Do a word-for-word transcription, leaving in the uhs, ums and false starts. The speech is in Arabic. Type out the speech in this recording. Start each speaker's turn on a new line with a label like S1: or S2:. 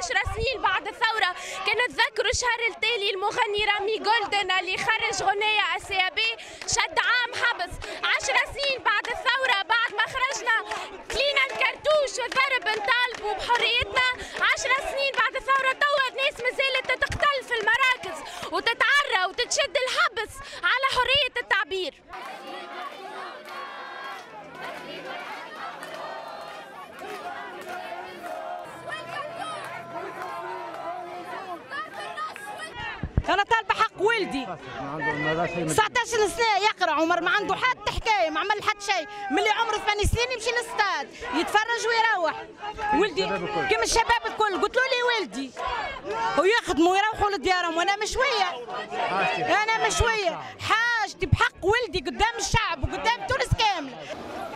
S1: عشر سنين بعد الثورة. كانوا تذكروا الشهر التالي المغني رامي جولدن اللي خرج غنية السيابي شد عام حبس. عشر سنين بعد الثورة بعد ما خرجنا كلينا الكرتوش والضرب نطالبوا بحريتنا. عشر سنين بعد الثورة توا الناس مازالت تتقتل في المراكز وتتعرى وتتشد الحبس على حرية التعبير.
S2: أنا طالبة حق ولدي تسعة عشر سنة يقرأ عمر ما عنده حتى حكاية ما عمل حتى شيء. ملي عمره ثماني سنين يمشي للستاد يتفرج ويروح. ولدي كيما الشباب الكل قلت له لي ولدي ويخدموا ويروحوا لديارهم وأنا مشوية. أنا مشوية حاجتي بحق ولدي قدام الشعب وقدام تونس كامل.